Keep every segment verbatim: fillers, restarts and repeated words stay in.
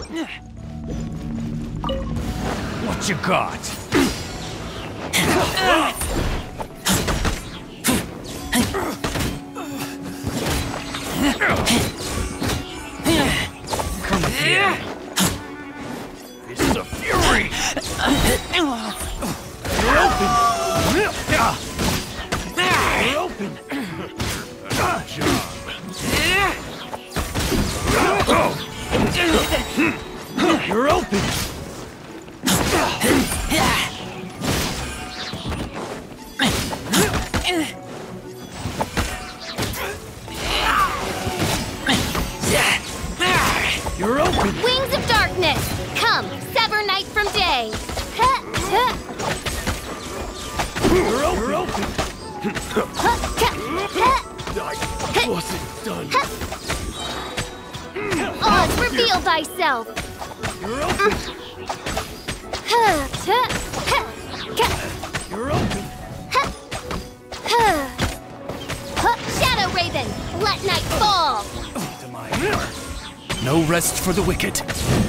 What you got? Come here. Fists of fury. You're open. You're open. Good job. You're open. You're open. Wings of darkness, come, sever night from day. You're open. I wasn't done. Oz, reveal thyself. You're open. You're open. Shadow Raven, let night fall. To my hammer. No rest for the wicked.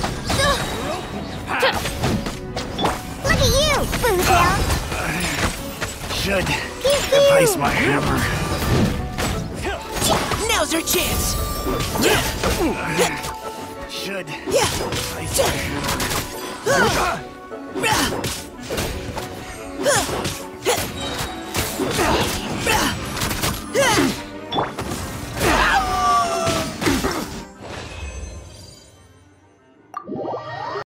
Look at you, Boomtail. Should replace my hammer. Now's our chance. Should replace my hammer.